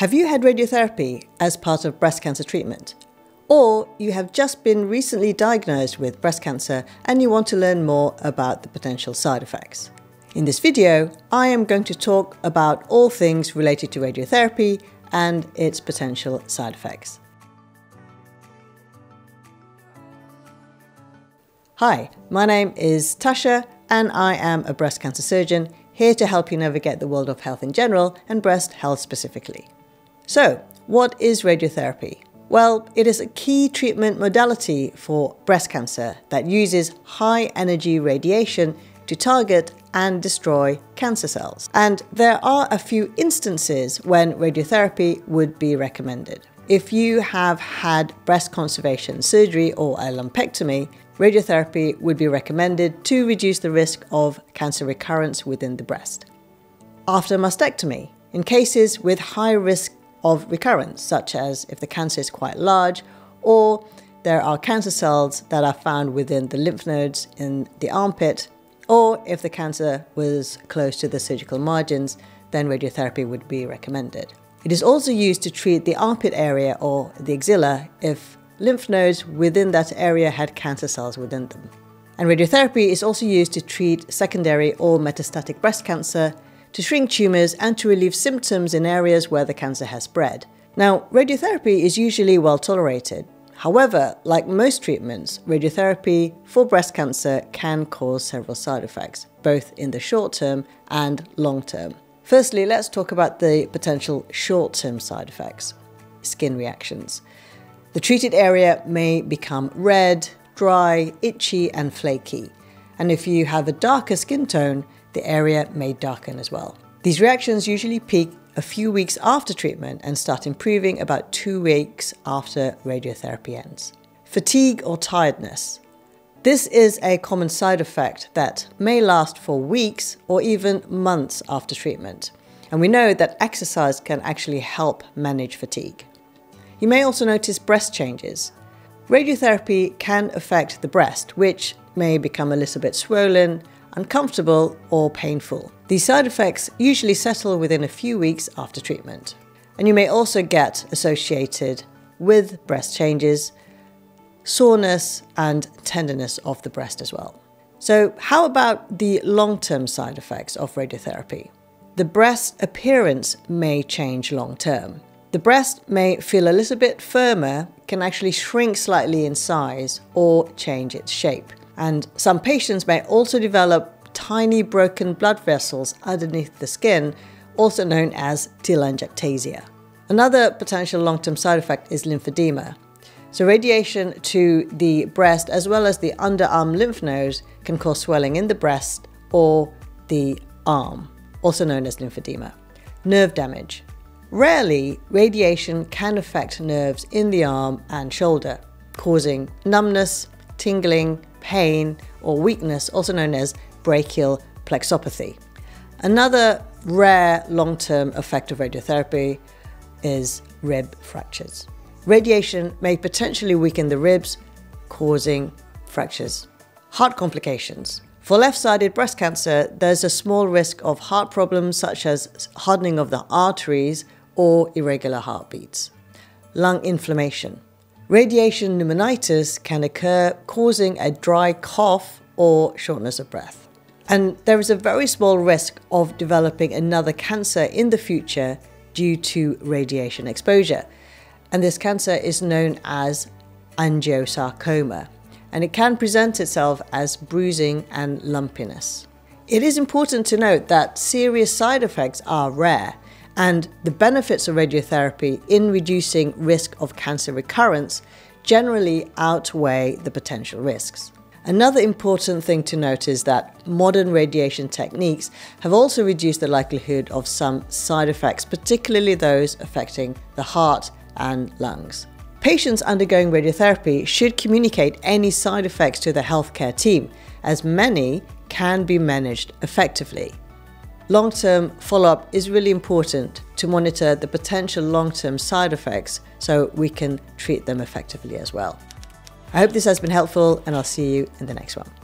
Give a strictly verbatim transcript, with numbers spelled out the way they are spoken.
Have you had radiotherapy as part of breast cancer treatment? Or you have just been recently diagnosed with breast cancer and you want to learn more about the potential side effects? In this video, I am going to talk about all things related to radiotherapy and its potential side effects. Hi, my name is Tasha and I am a breast cancer surgeon here to help you navigate the world of health in general and breast health specifically. So, what is radiotherapy? Well, it is a key treatment modality for breast cancer that uses high energy radiation to target and destroy cancer cells. And there are a few instances when radiotherapy would be recommended. If you have had breast conservation surgery or a lumpectomy, radiotherapy would be recommended to reduce the risk of cancer recurrence within the breast. After mastectomy, in cases with high risk of recurrence, such as if the cancer is quite large or there are cancer cells that are found within the lymph nodes in the armpit, or if the cancer was close to the surgical margins, then radiotherapy would be recommended. It is also used to treat the armpit area or the axilla if lymph nodes within that area had cancer cells within them. And radiotherapy is also used to treat secondary or metastatic breast cancer, to shrink tumours and to relieve symptoms in areas where the cancer has spread. Now, radiotherapy is usually well tolerated. However, like most treatments, radiotherapy for breast cancer can cause several side effects, both in the short term and long term. Firstly, let's talk about the potential short-term side effects. Skin reactions. The treated area may become red, dry, itchy and flaky. And if you have a darker skin tone, the area may darken as well. These reactions usually peak a few weeks after treatment and start improving about two weeks after radiotherapy ends. Fatigue or tiredness. This is a common side effect that may last for weeks or even months after treatment. And we know that exercise can actually help manage fatigue. You may also notice breast changes. Radiotherapy can affect the breast, which may become a little bit swollen, uncomfortable or painful. These side effects usually settle within a few weeks after treatment. And you may also get associated with breast changes, soreness and tenderness of the breast as well. So how about the long-term side effects of radiotherapy? The breast appearance may change long-term. The breast may feel a little bit firmer, can actually shrink slightly in size or change its shape. And some patients may also develop tiny broken blood vessels underneath the skin, also known as telangiectasia. Another potential long-term side effect is lymphedema. So radiation to the breast as well as the underarm lymph nodes can cause swelling in the breast or the arm, also known as lymphedema. Nerve damage. Rarely, radiation can affect nerves in the arm and shoulder, causing numbness, tingling, pain or weakness, also known as brachial plexopathy. Another rare long-term effect of radiotherapy is rib fractures. Radiation may potentially weaken the ribs, causing fractures. Heart complications. For left-sided breast cancer, there's a small risk of heart problems such as hardening of the arteries or irregular heartbeats. Lung inflammation. Radiation pneumonitis can occur, causing a dry cough or shortness of breath. And there is a very small risk of developing another cancer in the future due to radiation exposure. And this cancer is known as angiosarcoma, and it can present itself as bruising and lumpiness. It is important to note that serious side effects are rare, and the benefits of radiotherapy in reducing risk of cancer recurrence generally outweigh the potential risks. Another important thing to note is that modern radiation techniques have also reduced the likelihood of some side effects, particularly those affecting the heart and lungs. Patients undergoing radiotherapy should communicate any side effects to the healthcare team, as many can be managed effectively. Long-term follow-up is really important to monitor the potential long-term side effects so we can treat them effectively as well. I hope this has been helpful and I'll see you in the next one.